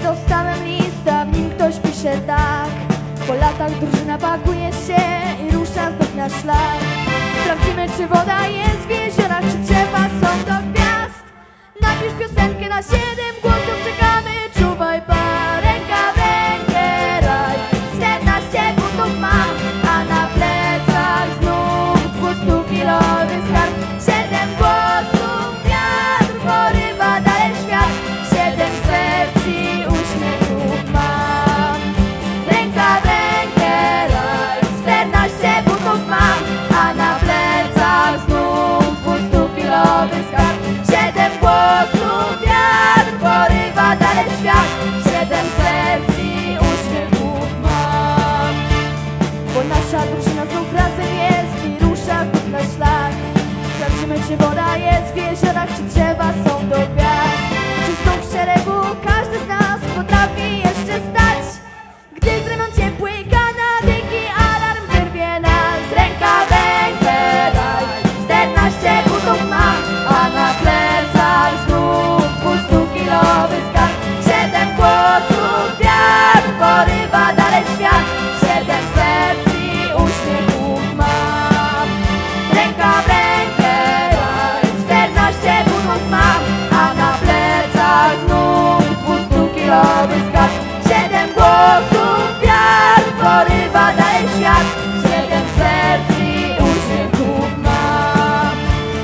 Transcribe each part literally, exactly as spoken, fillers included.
dostałem lista, w nim ktoś pisze tak: po latach drużyna pakuje się i rusza znów na szlak. Sprawdzimy, czy woda jest w jeziorach, czy drzewa są do gwiazd. Napisz piosenkę na siedem głosów, czekamy, czuwaj pan. Ręka w rękę raj, czternaście butów mam, a na plecach znów dwustukilowy skarb. Siedem głosów, wiatr porywa dalej świat. Siedem serc i uśmiechów mam. Ręka w rękę raj, czternaście butów mam, a na plecach znów dwustukilowy skarb. Siedem głosów, wiatr porywa dalej świat. Siedem serc i uśmiechów mam. Bo nasza drużyna znów razem jest i rusza znów na szlak. Sprawdzimy, czy woda jest w jeziorach, czy drzewa są do gwiazd. Czy znów w szeregu każdy z nas potrafi jeszcze stać, gdy z ramion ciepły kanadyjki alarm wyrwie nas. Ręka w rękę daj, czternaście butów mam, a na plecach znów dwustukilowy skarb. Siedem głosów, wiatr porywa dalej świat. Siedem serc i uśmiechów mam. Ręka w rękę daj, czternaście butów mam, a na plecach znów dwustukilowy skarb. Siedem głosów, wiatr porywa dalej świat. Siedem serc i uśmiechów mam.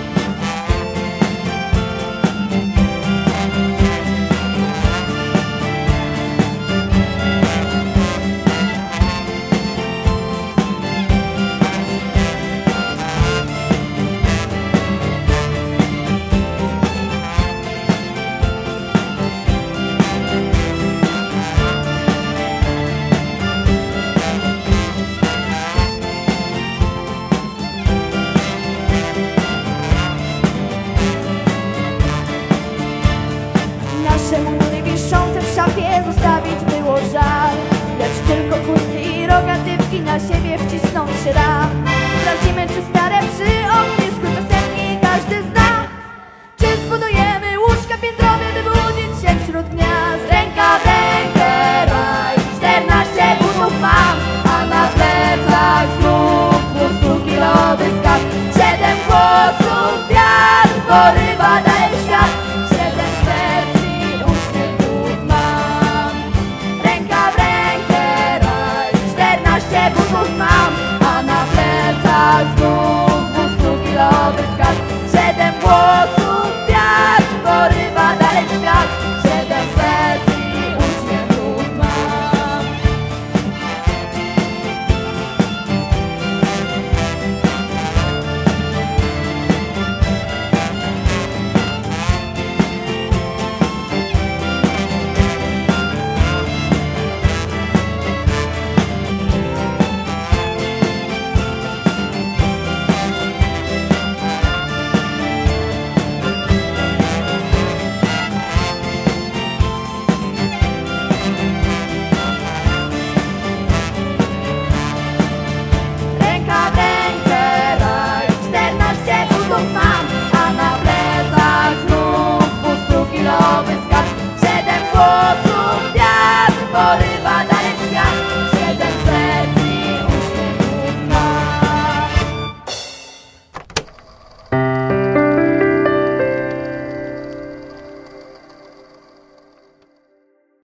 Nasze mundury wiszące w szafie zostawić było żal, lecz tylko chusty i rogatywki na siebie wcisnąć się da. Sprawdzimy, czy stare przy ognisku piosenki każdy zna. Czy zbudujemy łóżka piętrowe, by budzić się wśród gniazd. Ręka w rękę raj, czternaście butów mam, a na plecach znów dwustukilowy skarb. Siedem głosów, wiatr porywa